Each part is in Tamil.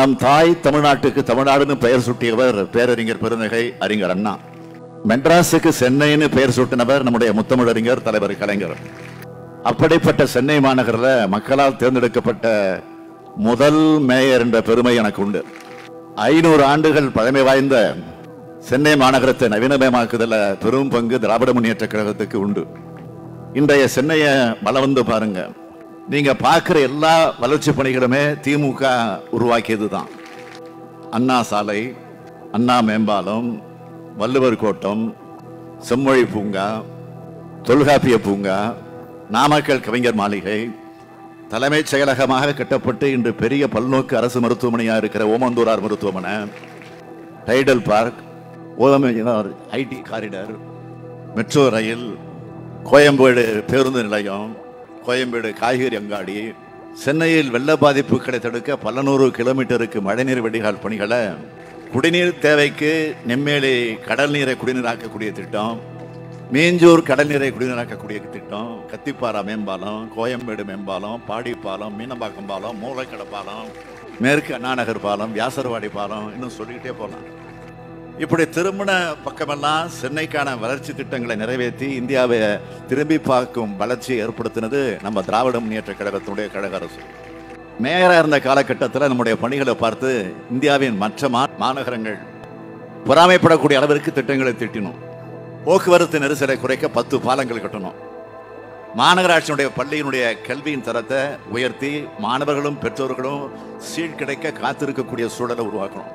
நம் தாய் தமிழ்நாட்டுக்கு தமிழ்நாடுன்னு பெயர் சூட்டியவர் பேரறிஞர் பெருந்தகை அறிஞர் அண்ணா. மெட்ராஸுக்கு சென்னைன்னு பெயர் சூட்டினவர் நம்முடைய முத்தமிழறிஞர் தலைவர் கலைஞர். அப்படிப்பட்ட சென்னை மாநகரில் மக்களால் தேர்ந்தெடுக்கப்பட்ட முதல் மேயர் என்ற பெருமை எனக்கு உண்டு. 500 ஆண்டுகள் பழமை வாய்ந்த சென்னை மாநகரத்தை நவீனமயமாக்குதல பெரும் பங்கு திராவிட முன்னேற்ற கழகத்துக்கு உண்டு. இன்றைய சென்னையை வலம் வந்து பாருங்க. நீங்க பார்க்கிற எல்லா வளர்ச்சி பணிகளுமே திமுக உருவாக்கியது தான். அண்ணா சாலை, அண்ணா மேம்பாலம், வள்ளுவர் கோட்டம், செம்மொழி பூங்கா, தொல்காப்பிய பூங்கா, நாமக்கல் கவிஞர் மாளிகை, தலைமைச் செயலகமாக கட்டப்பட்டு இன்று பெரிய பல்நோக்கு அரசு மருத்துவமனையாக இருக்கிற ஓமந்தூரார் மருத்துவமனை, Tidel park, IT corridor, metro rail, Koyambedu பேருந்து நிலையம், கோயம்பேடு காய்கறி அங்காடி, சென்னையில் வெள்ள பாதிப்புகளை தடுக்க பல 100 கிலோமீட்டருக்கு மழைநீர் வடிகால் பணிகளை, குடிநீர் தேவைக்கு நெம்மேலி கடல் நீரை குடிநீராக்கக்கூடிய திட்டம், மீஞ்சூர் கடல் நீரை குடிநீராக்கக்கூடிய திட்டம், கத்திப்பாரா மேம்பாலம், கோயம்பேடு மேம்பாலம், பாடிப்பாலம், மீனம்பாக்கம் பாலம், மூளைக்கடை பாலம், மேற்கு அண்ணாநகர் பாலம், வியாசர்வாடி பாலம், இன்னும் சொல்லிக்கிட்டே போகலாம். இப்படி திருமண பக்கமெல்லாம் சென்னைக்கான வளர்ச்சி திட்டங்களை நிறைவேற்றி இந்தியாவை திரும்பி பார்க்கும் வளர்ச்சியை ஏற்படுத்தினது நம்ம திராவிட முன்னேற்ற கழகத்தினுடைய கழக அரசு. மேயராக இருந்த காலகட்டத்தில் நம்முடைய பணிகளை பார்த்து இந்தியாவின் மற்ற மாநகரங்கள் பொறாமைப்படக்கூடிய அளவிற்கு திட்டங்களை திட்டினோம். போக்குவரத்து நெரிசலை குறைக்க 10 பாலங்கள் கட்டணும். மாநகராட்சியினுடைய பள்ளியினுடைய கல்வியின் தரத்தை உயர்த்தி மாணவர்களும் பெற்றோர்களும் சீட் கிடைக்க காத்திருக்கக்கூடிய சூழலை உருவாக்கணும்.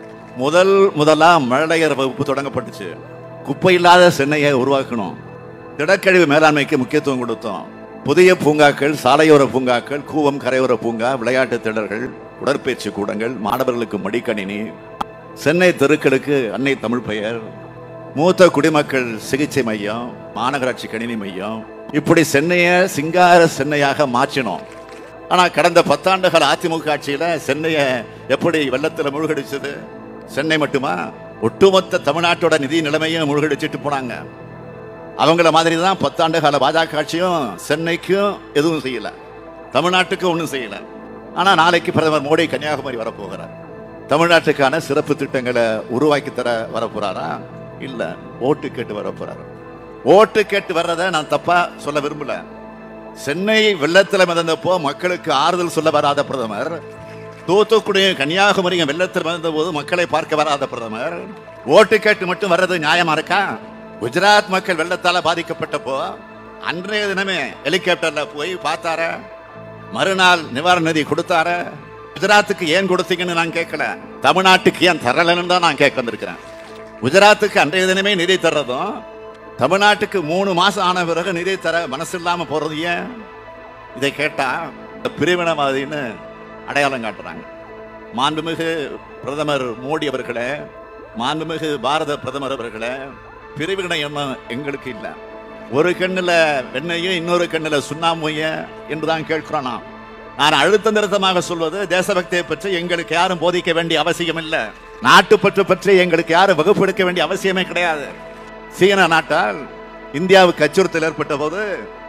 முதலா மழலையர் வகுப்பு தொடங்கப்பட்டுச்சு. குப்பை இல்லாத சென்னையை உருவாக்கணும். திடக்கழிவு மேலாண்மைக்கு முக்கியத்துவம் கொடுத்தோம். புதிய பூங்காக்கள், சாலையோர பூங்காக்கள், கூவம் கரையோர பூங்கா, விளையாட்டு திடல்கள், உடற்பயிற்சி கூடங்கள், மாணவர்களுக்கு மடிக்கணினி, சென்னை தெருக்களுக்கு அன்னை தமிழ் பெயர், மூத்த குடிமக்கள் சிகிச்சை மையம், மாநகராட்சி கணினி மையம், இப்படி சென்னையை சிங்கார சென்னையாக மாற்றினோம். ஆனா கடந்த 10 ஆண்டுகள் அதிமுக ஆட்சியில சென்னையை எப்படி வெள்ளத்தில் மூழ்கடிச்சது? சென்னை மட்டுமா, ஒட்டுமொத்த தமிழ்நாட்டோட நிதி நிலைமையும் மூழ்கடிச்சிட்டு போனாங்க. அவங்கள மாதிரி தான் 10 ஆண்டு கால பாஜக ஆட்சியும் சென்னைக்கும் எதுவும் செய்யல, தமிழ்நாட்டுக்கும் ஒன்றும் செய்யல. ஆனா நாளைக்கு பிரதமர் மோடி கன்னியாகுமரி வரப்போகிறார். தமிழ்நாட்டுக்கான சிறப்பு திட்டங்களை உருவாக்கி தர வரப்போறாரா? இல்ல, ஓட்டு கேட்டு வரப்போறாரு. ஓட்டு கேட்டு வர்றதை நான் தப்பா சொல்ல விரும்பல. சென்னை வெள்ளத்தில் மிதந்தப்போ மக்களுக்கு ஆறுதல் சொல்ல வராத பிரதமர், தூத்துக்குடி கன்னியாகுமரியும் வெள்ளத்தில் மிதந்த போது மக்களை பார்க்க வராத பிரதமர், ஓட்டு கேட்டு மட்டும் வர்றது நியாயமா இருக்கா? குஜராத் மக்கள் வெள்ளத்தால பாதிக்கப்பட்டப்போ அன்றைய தினமே ஹெலிகாப்டர்ல போய் பார்த்தார, மறுநாள் நிவாரண நிதி கொடுத்தார. குஜராத்துக்கு ஏன் கொடுத்தீங்கன்னு நான் கேட்கல, தமிழ்நாட்டுக்கு ஏன் தரலன்னு தான் நான் கேட்க வந்திருக்கிறேன். குஜராத்துக்கு அன்றைய தினமே நிதி தர்றதும், தமிழ்நாட்டுக்கு 3 மாசம் ஆன பிறகு நிதி தர மனசு இல்லாம போறது ஏன்? இதை கேட்டா பிரிவினவாதின்னு அடையாளம் காட்டுறாங்க. மாண்புமிகு பிரதமர் மோடி அவர்களே, மாண்புமிகு பாரத பிரதமர் அவர்களே, பிரிவினை எண்ணம் எங்களுக்கு இல்லை. ஒரு கண்ணுல வெண்ணையும் இன்னொரு கண்ணுல சுண்ணாம்பையும் என்றுதான் கேட்கிறோம். நான் அழுத்த நிறுத்தமாக சொல்வது, தேசபக்தியை பற்றி எங்களுக்கு யாரும் போதிக்க வேண்டிய அவசியம் இல்லை. நாட்டுப்பற்று பற்றி எங்களுக்கு யாரும் வகுப்பெடுக்க வேண்டிய அவசியமே கிடையாது. சீன நாட்டால் இந்தியாவுக்கு அச்சுறுத்தல் ஏற்பட்ட போது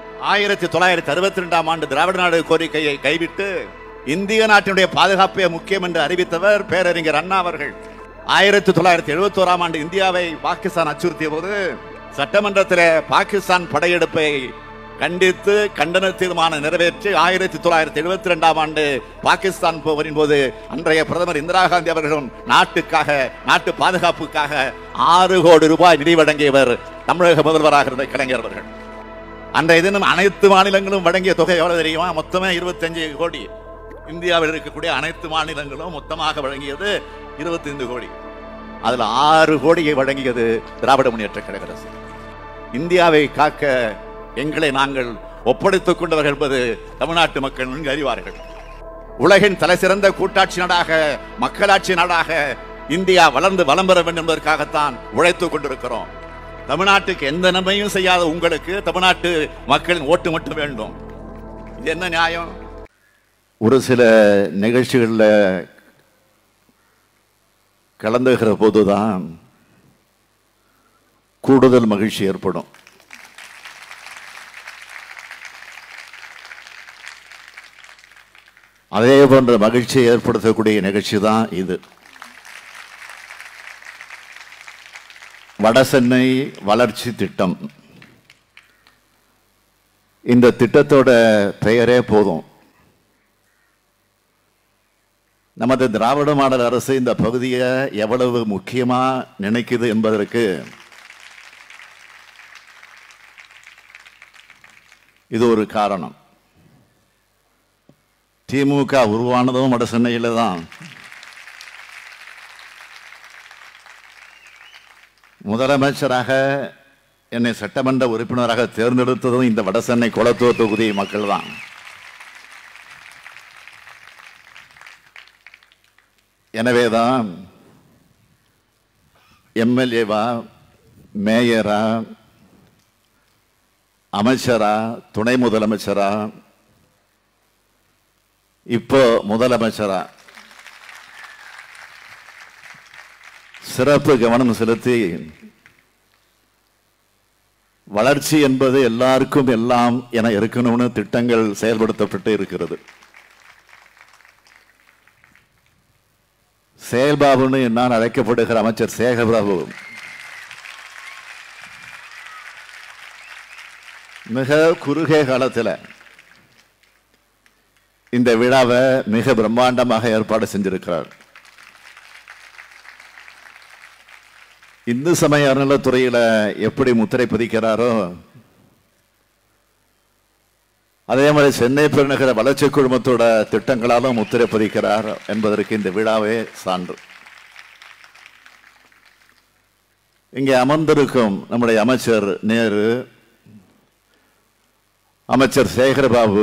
1962ஆம் ஆண்டு திராவிட நாடு கோரிக்கையை கைவிட்டு இந்திய நாட்டினுடைய பாதுகாப்பே முக்கியம் என்று அறிவித்தவர் பேரறிஞர் அண்ணா அவர்கள். 1971ஆம் ஆண்டு இந்தியாவை பாகிஸ்தான் அச்சுறுத்திய போது சட்டமன்றத்தில் பாகிஸ்தான் படையெடுப்பை கண்டித்து கண்டன தீர்மானம் நிறைவேற்றி 1972ஆம் ஆண்டு பாகிஸ்தான் போரின் போது அன்றைய பிரதமர் இந்திரா காந்தி அவர்களும் நாட்டுக்காக, நாட்டு பாதுகாப்புக்காக 6 கோடி ரூபாய் நிதி வழங்கியவர் தமிழக முதல்வராக இருந்த கலைஞர் அவர்கள். அன்றைய தினம் அனைத்து மாநிலங்களும் வழங்கிய தொகை எவ்வளவு தெரியுமா? மொத்தமே 25 கோடி. இந்தியாவில் இருக்கக்கூடிய அனைத்து மாநிலங்களும் மொத்தமாக வழங்கியது 25 கோடி. அதுல 6 கோடியை வழங்கியது திராவிட முன்னேற்ற கழக அரசு. இந்தியாவை காக்க எங்களை நாங்கள் ஒப்படைத்துக் கொண்டவர்கள் என்பது தமிழ்நாட்டு மக்கள் நன்கு அறிவார்கள். உலகின் தலை சிறந்த கூட்டாட்சி நாடாக, மக்களாட்சி நாடாக இந்தியா வளர்ந்து வளம் பெற வேண்டும் என்பதற்காகத்தான் உழைத்துக் கொண்டிருக்கிறோம். தமிழ்நாட்டுக்கு எந்த நன்மையும் செய்யாத உங்களுக்கு தமிழ்நாட்டு மக்களின் ஓட்டு மட்டும் வேண்டும். இது என்ன நியாயம்? ஒரு சில நிகழ்ச்சிகளில் கலந்துகிற போதுதான் கூடுதல் மகிழ்ச்சி ஏற்படும். அதே போன்ற மகிழ்ச்சியை ஏற்படுத்தக்கூடிய நிகழ்ச்சி தான் இது. வடசென்னை வளர்ச்சி திட்டம். இந்த திட்டத்தோட பெயரே போதும். நமது திராவிட மாடல் அரசு இந்த பகுதியை எவ்வளவு முக்கியமா நினைக்குது என்பதற்கு இது ஒரு காரணம். திமுக உருவானதும் வட சென்னையில் தான். முதலமைச்சராக என்னை சட்டமன்ற உறுப்பினராக தேர்ந்தெடுத்ததும் இந்த வட சென்னை குளத்தூர் தொகுதி மக்கள் தான். எனவேதான் எம்எல்ஏவா, மேயரா, அமைச்சரா, துணை முதலமைச்சரா, இப்போ முதலமைச்சரா சிறப்பு கவனம் செலுத்தி வளர்ச்சி என்பது எல்லாருக்கும் எல்லாம் என இருக்கணும்னு திட்டங்கள் செயல்படுத்தப்பட்டு இருக்கிறது. செயல்பாபுன்னு நான் அழைக்கப்படுகிற அமைச்சர் சேகர்பாபு மிக குறுகிய காலத்தில் இந்த விழாவை மிக பிரம்மாண்டமாக ஏற்பாடு செஞ்சிருக்கிறார். இந்து சமய அறநிலைத்துறையில எப்படி முத்திரை பதிக்கிறாரோ அதே மாதிரி சென்னை பெருநகர வளர்ச்சி குழுமத்தோட திட்டங்களாலும் முத்திரை பதிக்கிறார் என்பதற்கு இந்த விழாவே சான்று. இங்கே அமர்ந்திருக்கும் நம்முடைய அமைச்சர் நேரு, அமைச்சர் சேகர்பாபு,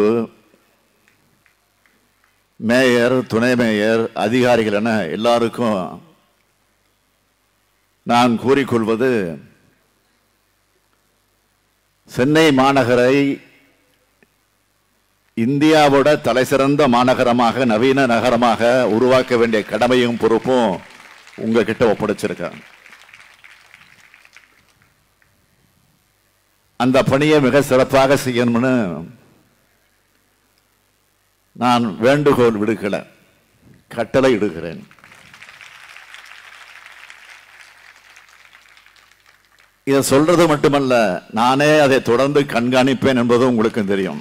மேயர், துணை மேயர், அதிகாரிகள் என எல்லாருக்கும் நான் கூறிக்கொள்வது, சென்னை மாநகரை இந்தியாவோட தலைசிறந்த மாநகரமாக, நவீன நகரமாக உருவாக்க வேண்டிய கடமையும் பொறுப்பும் உங்ககிட்ட ஒப்படைச்சிருக்கேன். அந்த பணியை மிக சிறப்பாக செய்யணும்னு நான் வேண்டுகோள் விடுக்கல, கட்டளை இடுகிறேன். இதை சொல்றது மட்டுமல்ல, நானே அதை தொடர்ந்து கண்காணிப்பேன் என்பதும் உங்களுக்கு தெரியும்.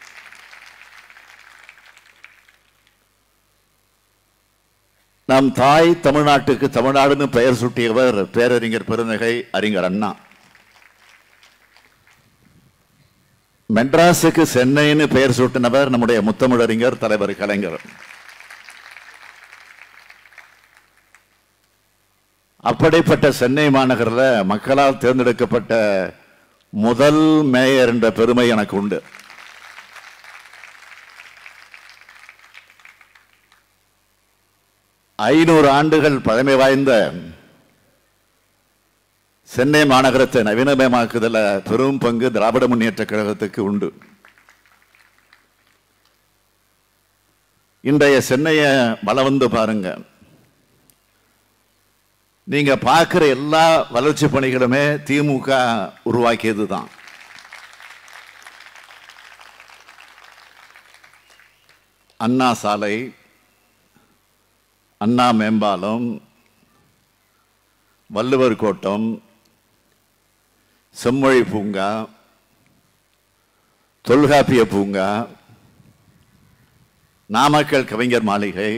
நம் தாய் தமிழ்நாட்டுக்கு தமிழ்நாடுன்னு பெயர் சூட்டியவர் பேரறிஞர் பெருந்தகை அறிஞர் அண்ணா. மெட்ராஸுக்கு சென்னைன்னு பெயர் சூட்டினவர் நம்முடைய முத்தமிழறிஞர் தலைவர் கலைஞர். அப்படிப்பட்ட சென்னை மாநகரில் மக்களால் தேர்ந்தெடுக்கப்பட்ட முதல் மேயர் என்ற பெருமை எனக்கு உண்டு. ஐநூறு ஆண்டுகள் பழமை வாய்ந்த சென்னை மாநகரத்தை நவீனமயமாக்குதல பெரும் பங்கு திராவிட முன்னேற்ற கழகத்துக்கு உண்டு. இன்றைய சென்னையை வலம் வந்து பாருங்க. நீங்க பார்க்கிற எல்லா வளர்ச்சி பணிகளுமே திமுக உருவாக்கியது தான். அண்ணா சாலை, அண்ணா மேம்பாலம், வள்ளுவர் கோட்டம், செம்மொழி பூங்கா, தொல்காப்பிய பூங்கா, நாமக்கல் கவிஞர் மாளிகை,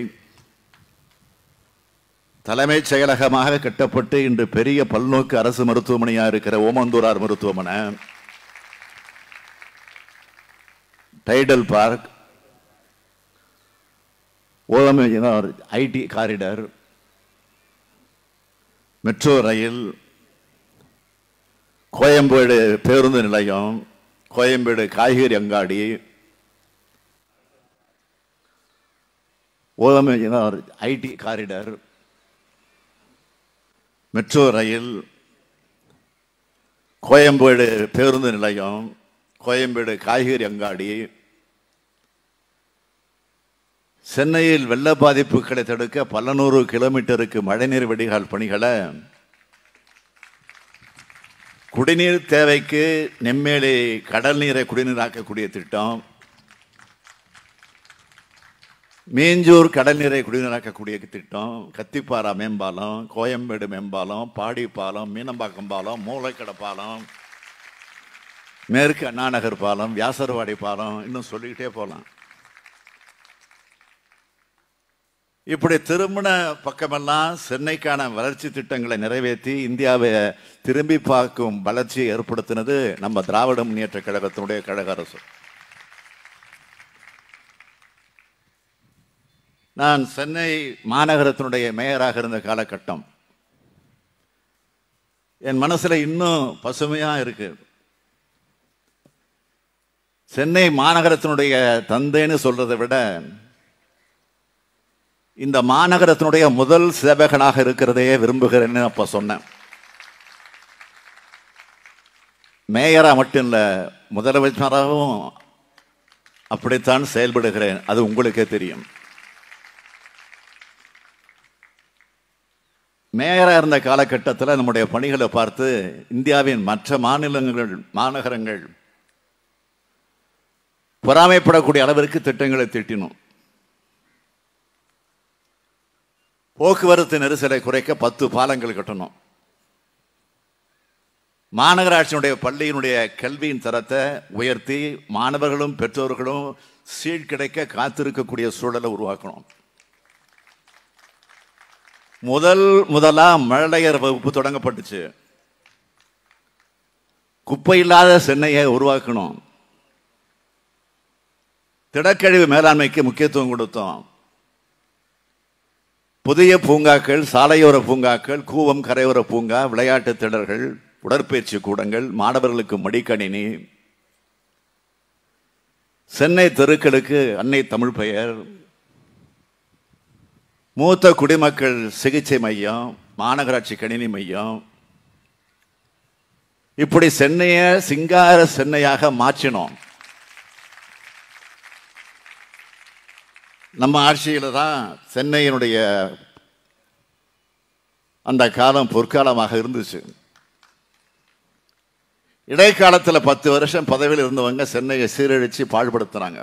தலைமைச் செயலகமாக கட்டப்பட்டு இன்று பெரிய பல்நோக்கு அரசு மருத்துவமனையாக இருக்கிற ஓமந்தூரார் மருத்துவமனை, Tidel park, IT corridor, metro rail, Koyambedu பேருந்து நிலையம், கோயம்பேடு காய்கறி அங்காடி, IT corridor, metro rail, Koyambedu பேருந்து நிலையம், கோயம்பேடு காய்கறி அங்காடி, சென்னையில் வெள்ள பாதிப்புகளை தடுக்க பல நூறு கிலோமீட்டருக்கு மழைநீர் வடிகால் பணிகளை, குடிநீர் தேவைக்கு நெம்மேலி கடல் நீரை குடிநீராக்கக்கூடிய திட்டம், மீஞ்சூர் கடல் நீரை குடிநீராக்கக்கூடிய திட்டம், கத்திப்பாரா மேம்பாலம், கோயம்பேடு மேம்பாலம், பாடி பாலம், மீனம்பாக்கம் பாலம், மூளைக்கடை பாலம், மேற்கு அண்ணாநகர் பாலம், வியாசர்வாடி பாலம், இன்னும் சொல்லிக்கிட்டே போகலாம். இப்படி திருமண பக்கமெல்லாம் சென்னைக்கான வளர்ச்சி திட்டங்களை நிறைவேற்றி இந்தியாவை திரும்பி பார்க்கும் வளர்ச்சியை ஏற்படுத்தினது நம்ம திராவிட முன்னேற்ற கழகத்தினுடைய கழக அரசு. நான் சென்னை மாநகரத்தினுடைய மேயராக இருந்த காலகட்டம் என் மனசுல இன்னும் பசுமையா இருக்கு. சென்னை மாநகரத்தினுடைய தந்தைன்னு சொல்றதை விட இந்த மாநகரத்தினுடைய முதல் சேவகனாக இருக்கிறதையே விரும்புகிறேன்னு அப்ப சொன்னேன். மேயரா மட்டும் இல்ல, முதலமைச்சராகவும் அப்படித்தான் செயல்படுகிறேன். அது உங்களுக்கே தெரியும். மேயரா இருந்த காலகட்டத்தில் நம்முடைய பணிகளை பார்த்து இந்தியாவின் மற்ற மாநிலங்கள், மாநகரங்கள் பொறாமைப்படக்கூடிய அளவிற்கு திட்டங்களை தீட்டினோம். போக்குவரத்து நெரிசலை குறைக்க 10 பாலங்கள் கட்டணும். மாநகராட்சியினுடைய பள்ளியினுடைய கல்வியின் தரத்தை உயர்த்தி மாணவர்களும் பெற்றோர்களும் சீட் கிடைக்க காத்திருக்கக்கூடிய சூழலை உருவாக்கணும். முதலா மழலையர் வகுப்பு தொடங்கப்பட்டுச்சு. குப்பை இல்லாத சென்னையை உருவாக்கணும். திடக்கழிவு மேலாண்மைக்கு முக்கியத்துவம் கொடுத்தோம். புதிய பூங்காக்கள், சாலையோர பூங்காக்கள், கூவம் கரையோர பூங்கா, விளையாட்டு திடல்கள், உடற்பயிற்சி கூடங்கள், மாணவர்களுக்கு மடிக்கணினி, சென்னை தெருக்களுக்கு அன்னை தமிழ் பெயர், மூத்த குடிமக்கள் சிகிச்சை மையம், மாநகராட்சி கணினி மையம், இப்படி சென்னையை சிங்கார சென்னையாக மாற்றினோம். நம்ம ஆட்சியில தான் சென்னையினுடைய அந்த காலம் பொற்காலமாக இருந்துச்சு. இடைக்காலத்தில் 10 வருஷம் பதவியில் இருந்தவங்க சென்னையை சீரழிச்சு பாழ்படுத்துறாங்க.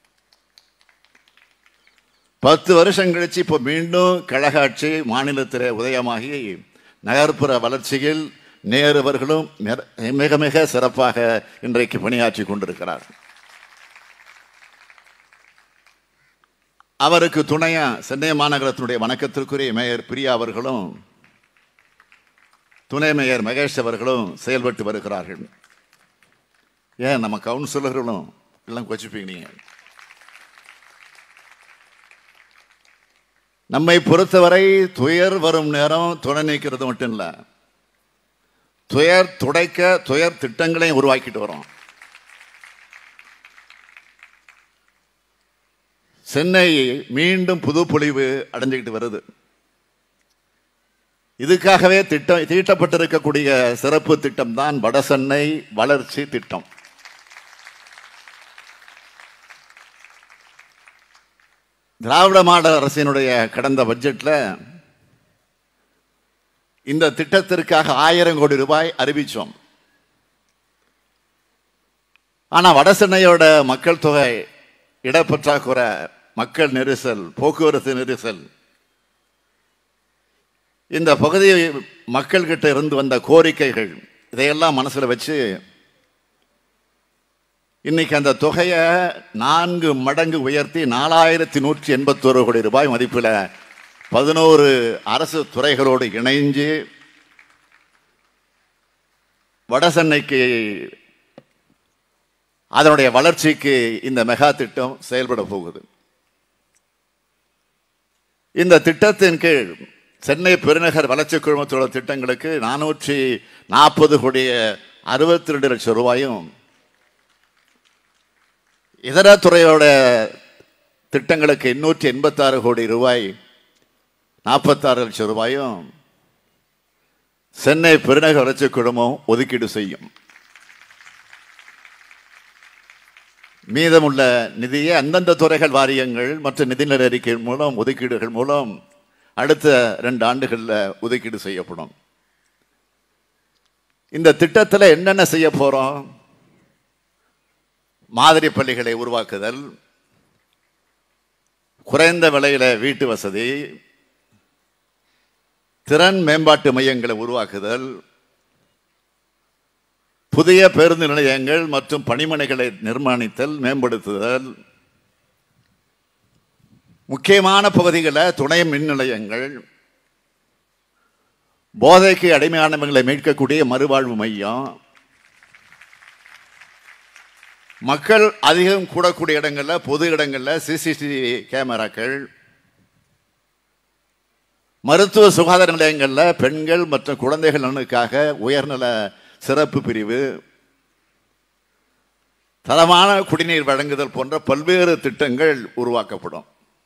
10 வருஷம் கழிச்சு இப்போ மீண்டும் கழக ஆட்சி மாநிலத்திலே உதயமாகி நகர்ப்புற வளர்ச்சியில் நேருவர்களும் மிக மிக சிறப்பாக இன்றைக்கு பணியாற்றி கொண்டிருக்கிறார். அவருக்கு துணையா சென்னை மாநகரத்தினுடைய வணக்கத்திற்குரிய மேயர் பிரியா அவர்களும் துணை மேயர் மகேஷ் அவர்களும் செயல்பட்டு வருகிறார்கள். ஏன் நம்ம கவுன்சிலர்களும் எல்லாம் கொச்சிப்பீங்க. நம்மை பொறுத்தவரை துயர் வரும் நேரம் துணை நீக்கிறது மட்டும் இல்ல, துயர் துடைக்க துயர் திட்டங்களையும் உருவாக்கிட்டு வரோம். சென்னை மீண்டும் புது பொலிவு அடைஞ்சுக்கிட்டு வருது. இதுக்காகவே தீட்டப்பட்டிருக்கக்கூடிய சிறப்பு திட்டம் தான் வடசென்னை வளர்ச்சி திட்டம். திராவிட மாடல் அரசினுடைய கடந்த பட்ஜெட்ல இந்த திட்டத்திற்காக 1000 கோடி ரூபாய் அறிவிச்சோம். ஆனா வடசென்னையோட மக்கள் தொகை, இடப்பற்றாக்குறை, மக்கள் நெரிசல், போக்குவரத்து நெரிசல், இந்த பகுதி மக்கள் கிட்ட இருந்து வந்த கோரிக்கைகள், இதையெல்லாம் மனசுல வச்சு இன்னைக்கு அந்த தொகையை 4 மடங்கு உயர்த்தி 4181 கோடி ரூபாய் மதிப்பில் 11 அரசு துறைகளோடு இணைஞ்சு வடசென்னைக்கு அதனுடைய வளர்ச்சிக்கு இந்த மெகா திட்டம் செயல்பட போகுது. இந்த திட்டத்தின் கீழ் சென்னை பெருநகர் வளர்ச்சி குழுமத்தோட திட்டங்களுக்கு 440 கோடி 62 லட்சம் ரூபாயும், இதர துறையோட திட்டங்களுக்கு 886 கோடி ரூபாய் 46 லட்சம் ரூபாயும் சென்னை பெருநகர் வளர்ச்சி குழுமம் ஒதுக்கீடு செய்யும். மீதமுள்ள நிதியை அந்தந்த துறைகள், வாரியங்கள் மற்றும் நிதிநிலை அறிக்கை மூலம், ஒதுக்கீடுகள் மூலம் அடுத்த 2 ஆண்டுகளில் ஒதுக்கீடு செய்யப்படும். இந்த திட்டத்தில் என்னென்ன செய்ய போறோம்? மாதிரி பள்ளிகளை உருவாக்குதல், குறைந்த விலையில வீட்டு வசதி, திறன் மேம்பாட்டு மையங்களை உருவாக்குதல், புதிய பேருந்து நிலையங்கள் மற்றும் பணிமனைகளை நிர்மாணித்தல், மேம்படுத்துதல், முக்கியமான பகுதிகளில் துணை மின் நிலையங்கள், போதைக்கு அடிமையானவர்களை மீட்கக்கூடிய மறுவாழ்வு மையம், மக்கள் அதிகம் கூடக்கூடிய இடங்களில் பொது இடங்களில் சிசிடிவி கேமராக்கள், மருத்துவ சுகாதார நிலையங்களில் பெண்கள் மற்றும் குழந்தைகள் நலனுக்காக உயர்நல சிறப்பு பிரிவு, தரமான குடிநீர் வழங்குதல் போன்ற பல்வேறு திட்டங்கள் உருவாக்கப்படும்.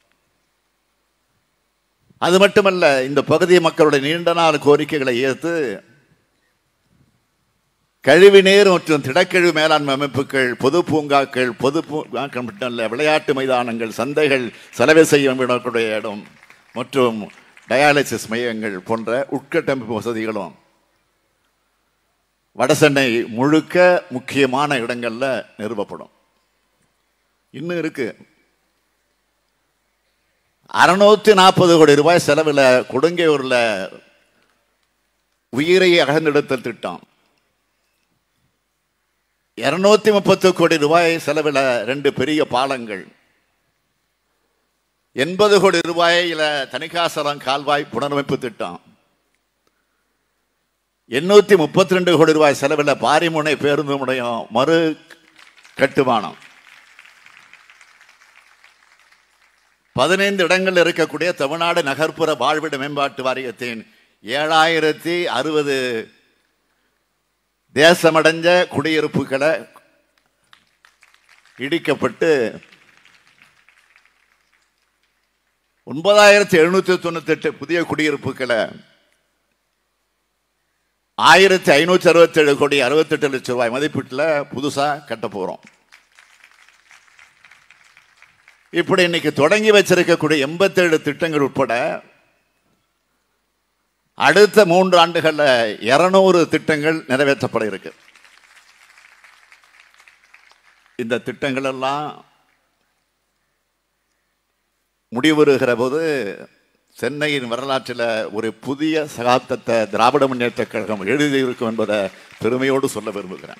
அது மட்டுமல்ல, இந்த பகுதி மக்களுடைய நீண்ட நாள் கோரிக்கைகளை ஏற்று கழிவுநீர் மற்றும் திடக்கழிவு மேலாண்மை அமைப்புகள், பொது பூங்காக்கள், விளையாட்டு மைதானங்கள், சந்தைகள், செலவு செய்ய விடக்கூடிய இடம் மற்றும் டயாலிசிஸ் மையங்கள் போன்ற உட்கட்டமைப்பு வசதிகளும் வடசென்னை முழுக்க முக்கியமான இடங்கள்ல நிறுவப்படும். இன்னும் இருக்கு. 640 கோடி ரூபாய் செலவில் கொடுங்கையூர்ல உயிரை அகழ்ந்தெடுத்தல் திட்டம், 230 கோடி ரூபாய் செலவில் 2 பெரிய பாலங்கள், 80 கோடி ரூபாயில தணிகாசலம் கால்வாய் புனரமைப்பு திட்டம், 832 கோடி ரூபாய் செலவில் பாரிமுனை பேருந்து முனையம் மறு கட்டுமானம், 15 இடங்கள் இருக்கக்கூடிய தமிழ்நாடு நகர்ப்புற வாழ்விட மேம்பாட்டு வாரியத்தின் 7060 தேசமடைஞ்ச குடியிருப்புகளை இடிக்கப்பட்டு 9798 புதிய குடியிருப்புகளை 1567 கோடி 68 லட்சம் ரூபாய் மதிப்பீட்டில் புதுசா கட்ட போறோம். இப்படி இன்னைக்கு தொடங்கி வச்சிருக்கக்கூடிய 87 திட்டங்கள் உட்பட அடுத்த 3 ஆண்டுகள்ல 200 திட்டங்கள் நிறைவேற்றப்பட இருக்கு. இந்த திட்டங்கள் எல்லாம் முடிவுறுகிற போது சென்னையின் வரலாற்றில் ஒரு புதிய சகாப்தத்தை திராவிட முன்னேற்ற கழகம் எழுதியிருக்கும் என்பதை பெருமையோடு சொல்ல விரும்புகிறேன்.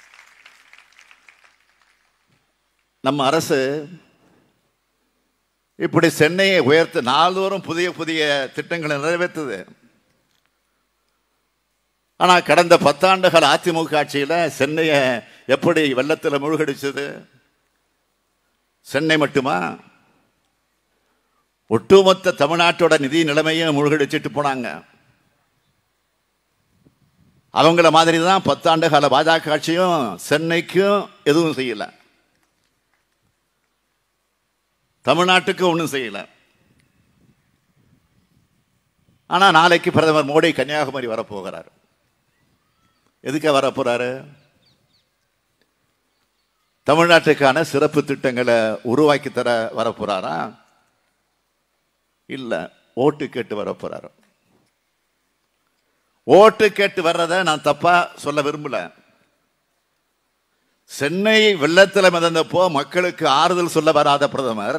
நம்ம அரசு இப்படி சென்னையை உயர்த்த நாள்தோறும் புதிய புதிய திட்டங்களை நிறைவேற்றுது. ஆனா கடந்த 10 ஆண்டுகள் அதிமுக ஆட்சியில் சென்னையை எப்படி வெள்ளத்தில் மூழ்கடிச்சது? சென்னை மட்டுமா, ஒட்டுமொத்த தமிழ்நாட்டோட நிதி நிலைமையும் மூழ்கடிச்சிட்டு போனாங்க. அவங்கள மாதிரி தான் 10 ஆண்டு கால பாஜக ஆட்சியும் சென்னைக்கும் எதுவும் செய்யல, தமிழ்நாட்டுக்கு ஒன்றும் செய்யல. ஆனா நாளைக்கு பிரதமர் மோடி கன்னியாகுமரி வரப்போகிறார். எதுக்கு வரப்போறாரு? தமிழ்நாட்டுக்கான சிறப்பு திட்டங்களை உருவாக்கி தர வரப்போறாரா? இல்ல, ஓட்டு கேட்டு வரப்போறாரு. ஓட்டு கேட்டு வர்றத நான் தப்பா சொல்ல விரும்பல. சென்னை வெள்ளத்தில் மிதந்தப்போ மக்களுக்கு ஆறுதல் சொல்ல வராத பிரதமர்,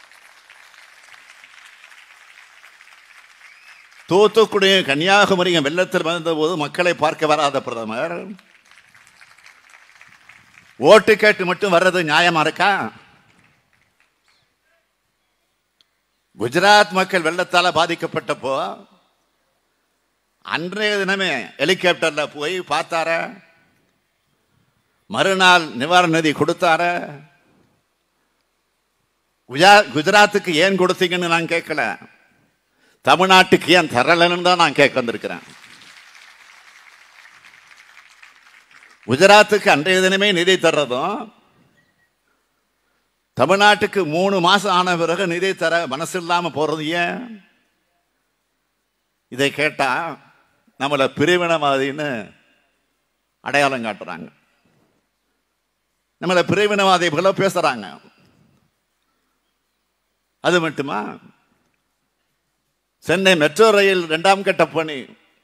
தூத்துக்குடியும் கன்னியாகுமரியும் வெள்ளத்தில் மிதந்த போது மக்களை பார்க்க வராத பிரதமர் ஓட்டு கேட்டு மட்டும் வர்றது நியாயமா இருக்கா? குஜராத் மக்கள் வெள்ளத்தால பாதிக்கப்பட்டப்போ அன்றைய தினமே ஹெலிகாப்டர்ல போய் பார்த்தார, மறுநாள் நிவாரண நிதி கொடுத்தார. குஜராத்துக்கு ஏன் கொடுத்தீங்கன்னு நான் கேட்கல, தமிழ்நாட்டுக்கு ஏன் தரலன்னு தான் நான் கேட்க வந்திருக்கிறேன். குஜராத்துக்கு அன்றைய தினமே நிதி தர்றதும், தமிழ்நாட்டுக்கு 3 மாசம் ஆன பிறகு நிதி தர மனசு இல்லாம போறது ஏன்? இதை கேட்டா நம்மளை பிரிவினவாதின்னு அடையாளம் காட்டுறாங்க, நம்மளை பிரிவினவாதி போல பேசுறாங்க. அது மட்டுமா, சென்னை மெட்ரோ ரயில் 2ஆம் கட்ட பணி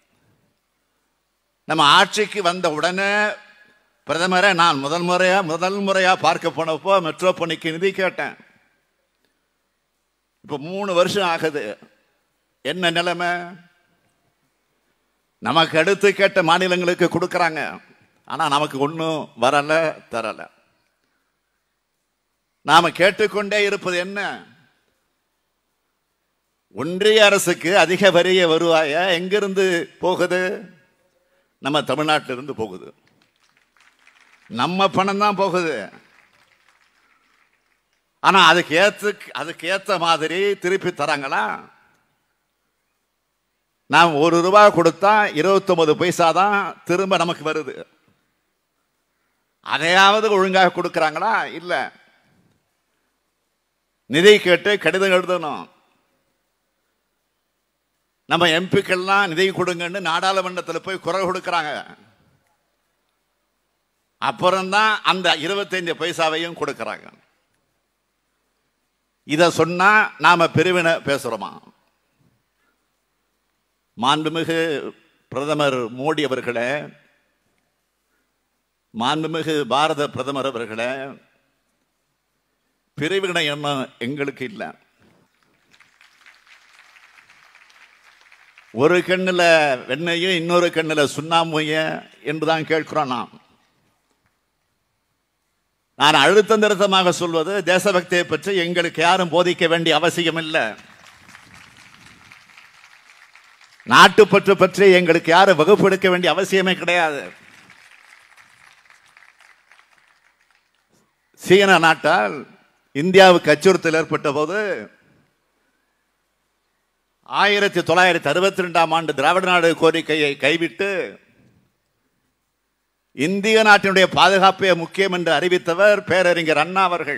நம்ம ஆட்சிக்கு வந்த உடனே பிரதமரை நான் முதல் முறையா பார்க்க போனப்போ மெட்ரோ பணிக்கு நிதி கேட்டேன். இப்ப 3 வருஷம் ஆகுது. என்ன நிலைமை? நமக்கு அடுத்து கேட்ட மாநிலங்களுக்கு கொடுக்கறாங்க, ஆனா நமக்கு ஒன்றும் வரல, தரல. நாம கேட்டுக்கொண்டே இருப்பது என்ன? ஒன்றிய அரசுக்கு அதிக வரிய வருவாய எங்கிருந்து போகுது? நம்ம தமிழ்நாட்டிலிருந்து போகுது. நம்ம பணம் தான் போகுது. ஆனா அதுக்கு ஏத்த மாதிரி திருப்பி தராங்களா? நாம் 1 ரூபாய் கொடுத்தா 29 பைசா தான் திரும்ப நமக்கு வருது. அதையாவது ஒழுங்காக கொடுக்கறாங்களா? இல்ல. நிதி கேட்டு கடிதம் எழுதணும். நம்ம எம்பிக்கள்லாம் நிதி கொடுங்கன்னு நாடாளுமன்றத்தில் போய் குரல் கொடுக்கறாங்க. அப்புறம்தான் அந்த 25 பைசாவையும் கொடுக்கறாங்க. இத சொன்னா நாம பிரிவினை பேசுறோமா? மாண்புமிகு பிரதமர் மோடி அவர்களே, மாண்புமிகு பாரத பிரதமர் அவர்களே, பிரிவினை எண்ணம் எங்களுக்கு இல்லை. ஒரு கண்ணில் வெண்ணையும் இன்னொரு கண்ணில் சுண்ணாம்பையும் என்றுதான் கேட்கிறோம். நான் அழுத்தம் திருத்தமாக சொல்வது, தேசபக்தியை பற்றி எங்களுக்கு யாரும் போதிக்க வேண்டிய அவசியம் இல்லை. நாட்டுப்பற்று பற்றி எங்களுக்கு யாரும் வகுப்பு எடுக்க வேண்டிய அவசியமே கிடையாது. சீன நாட்டால் இந்தியாவுக்கு அச்சுறுத்தல் ஏற்பட்ட போது 1962ஆம் ஆண்டு திராவிட நாடு கோரிக்கையை கைவிட்டு இந்திய நாட்டினுடைய பாதுகாப்பே முக்கியம் என்று அறிவித்தவர் பேரறிஞர் அண்ணா அவர்கள்.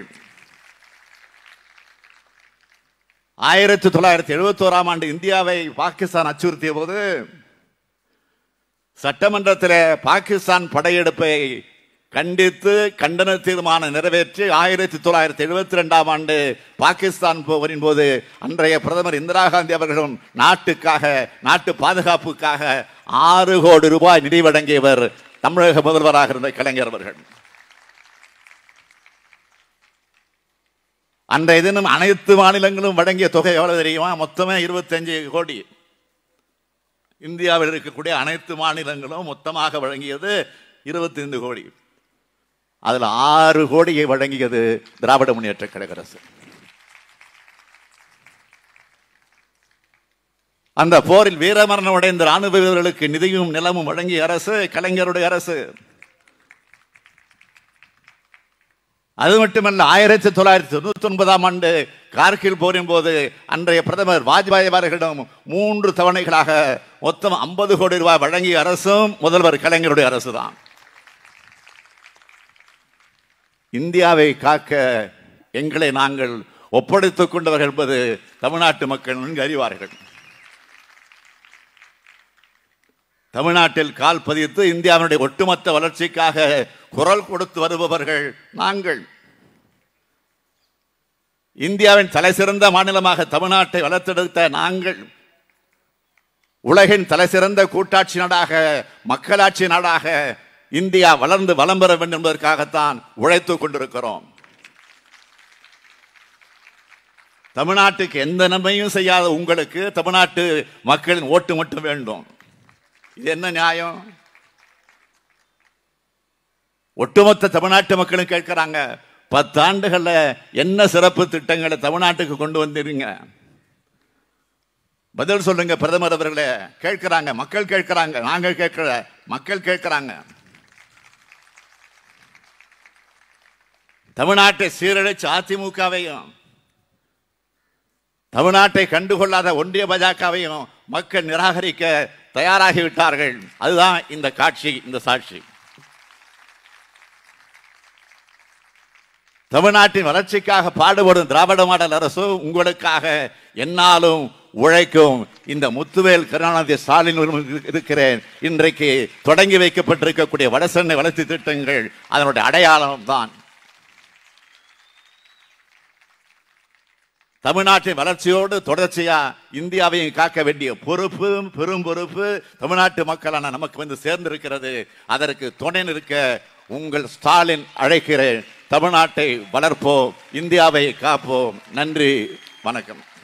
1971ஆம் ஆண்டு இந்தியாவை பாகிஸ்தான் அச்சுறுத்திய போது சட்டமன்றத்தில் பாகிஸ்தான் படையெடுப்பை கண்டித்து கண்டன தீர்மானம் நிறைவேற்றி 1972ஆம் ஆண்டு பாகிஸ்தான் போரின் போது அன்றைய பிரதமர் இந்திரா காந்தி அவர்களும் நாட்டுக்காக, நாட்டு பாதுகாப்புக்காக 6 கோடி ரூபாய் நிதி வழங்கியவர் தமிழக முதல்வராக இருந்த கலைஞர் அவர்கள். அன்றைய தினம் அனைத்து மாநிலங்களும் வழங்கிய தொகை எவ்வளவு தெரியுமா? மொத்தமே 25 கோடி. இந்தியாவில் இருக்கக்கூடிய அனைத்து மாநிலங்களும் மொத்தமாக வழங்கியது 25 கோடி. அதுல 6 கோடியை வழங்கியது திராவிட முன்னேற்ற கழக அரசு. அந்த போரில் வீரமரணம் அடைந்த ராணுவ வீரர்களுக்கு நிதியும் நிலமும் வழங்கிய அரசு கலைஞருடைய அரசு. அது மட்டுமல்ல, 1999ஆம் ஆண்டு கார்கில் போரின் போது அன்றைய பிரதமர் வாஜ்பாய் அவர்களிடம் 3 தவணைகளாக மொத்தம் 50 கோடி ரூபாய் வழங்கிய அரசும் முதல்வர் கலைஞருடைய அரசு தான். இந்தியாவை காக்க எங்களை நாங்கள் ஒப்படைத்துக் கொண்டவர்கள் என்பது தமிழ்நாட்டு மக்கள் நன்கு அறிவார்கள். தமிழ்நாட்டில் கால் பதித்து இந்தியாவினுடைய ஒட்டுமொத்த வளர்ச்சிக்காக குரல் கொடுத்து வருபவர்கள் நாங்கள். இந்தியாவின் தலைசிறந்த மாநிலமாக தமிழ்நாட்டை வளர்த்தெடுத்த நாங்கள் உலகின் தலைசிறந்த கூட்டாட்சி நாடாக, மக்களாட்சி நாடாக இந்தியா வளர்ந்து வளம் பெற வேண்டும் என்பதற்காகத்தான் உழைத்துக் கொண்டிருக்கிறோம். தமிழ்நாட்டுக்கு எந்த நன்மையும் செய்யாத உங்களுக்கு தமிழ்நாட்டு மக்களின் ஓட்டு மட்டும் வேண்டும். இது என்ன நியாயம்? ஒட்டுமொத்த தமிழ்நாட்டு மக்களும் கேட்கிறாங்க, 10 ஆண்டுகள்ல என்ன சிறப்பு திட்டங்களை தமிழ்நாட்டுக்கு கொண்டு வந்தீங்க? பதில் சொல்லுங்க பிரதமர் அவர்களே. கேட்கிறாங்க, மக்கள் கேட்கிறாங்க, நாங்கள் கேட்கிற மக்கள் கேட்கிறாங்க. தமிழ்நாட்டை சீரழிச்சு அதிமுகவையும் தமிழ்நாட்டை கண்டுகொள்ளாத ஒன்றிய பாஜகவையும் மக்கள் நிராகரிக்க தயாராகிவிட்டார்கள். அதுதான் இந்த காட்சி, இந்த சாட்சி. தமிழ்நாட்டின் வளர்ச்சிக்காக பாடுபடும் திராவிட மாடல் அரசு உங்களுக்காக என்னாலும் உழைக்கும். இந்த முத்துவேல் கருணாநிதி ஸ்டாலின் இருக்கிறேன். இன்றைக்கு தொடங்கி வைக்கப்பட்டிருக்கக்கூடிய வடசென்னை வளர்ச்சி திட்டங்கள் அதனுடைய அடையாளம் தான். தமிழ்நாட்டின் வளர்ச்சியோடு தொடர்ச்சியா இந்தியாவையும் காக்க வேண்டிய பொறுப்பு, பெரும் பொறுப்பு தமிழ்நாட்டு மக்களான நமக்கு வந்து சேர்ந்திருக்கிறது. அதற்கு துணை நிற்க உங்கள் ஸ்டாலின் அழைக்கிறேன். தமிழ்நாட்டை வளர்ப்போம், இந்தியாவை காப்போம். நன்றி, வணக்கம்.